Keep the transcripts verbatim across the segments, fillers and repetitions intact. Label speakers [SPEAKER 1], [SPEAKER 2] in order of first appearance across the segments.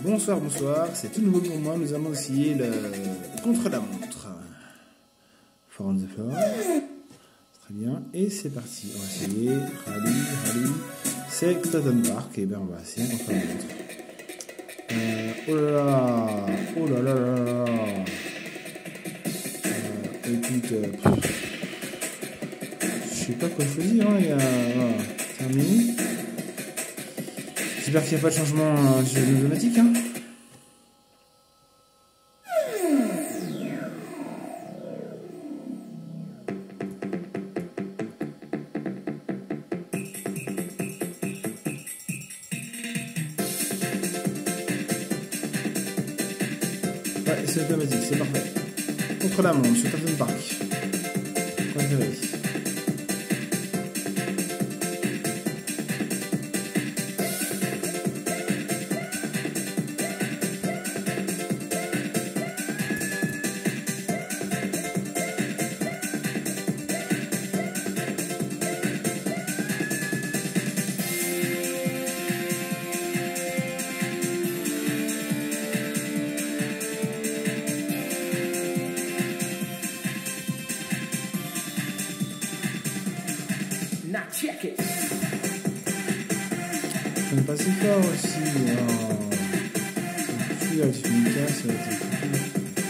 [SPEAKER 1] Bonsoir, bonsoir, c'est tout nouveau pour moi, nous allons essayer le contre-la-montre. Four on the floor, très bien, et c'est parti, on va essayer, rallye, rallye, c'est Cotton Park, et bien on va essayer un contre-la-montre. Euh, oh là là, oh là là là là, euh, écoute, euh, je sais pas quoi choisir, hein, il y a, voilà, terminé. J'espère qu'il n'y a pas de changement euh, automatique, hein. Ouais, c'est automatique, c'est parfait. Contre la montre, sur Cotton Park. Préféré.
[SPEAKER 2] Now check it.
[SPEAKER 1] On est pas si fort aussi. Oh. Si là, tu me casses, ça va être compliqué.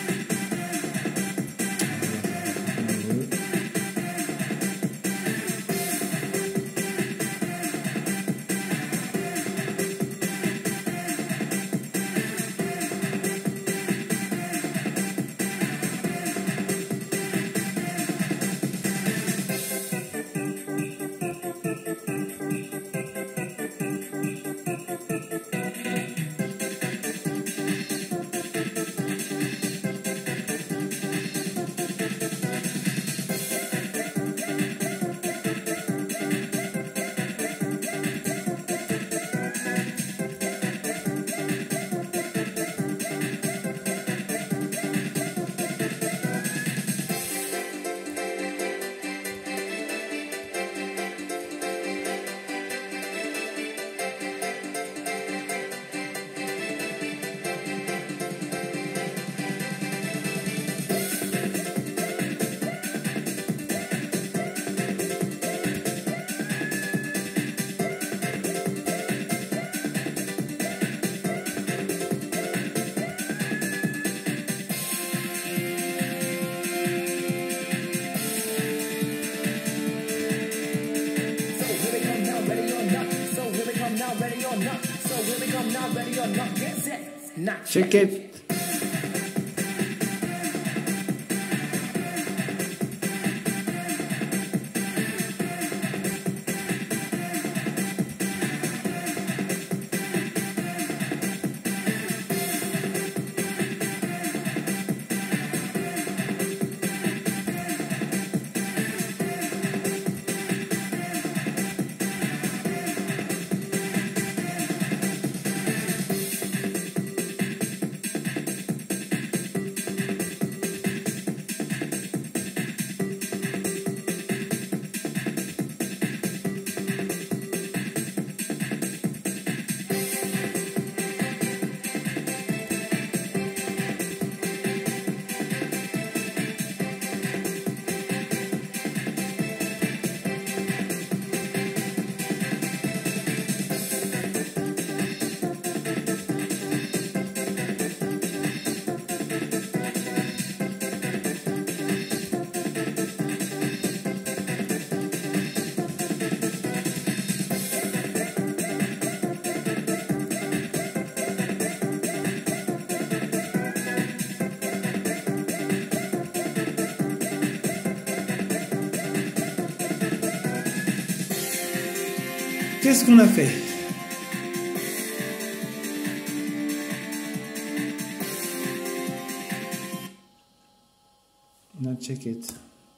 [SPEAKER 1] Check it. Qu'est-ce qu'on a fait? On a check it.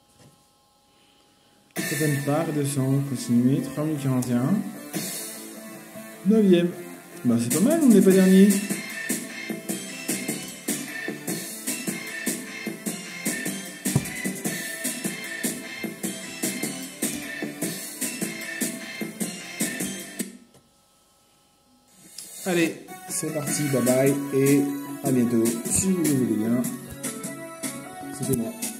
[SPEAKER 1] Cotton Park, deux cents, continuer, trois mille quarante et un. neuvième. Bah c'est pas mal, on n'est pas dernier. Allez, c'est parti, bye bye et à bientôt si vous le voulez bien. C'était moi.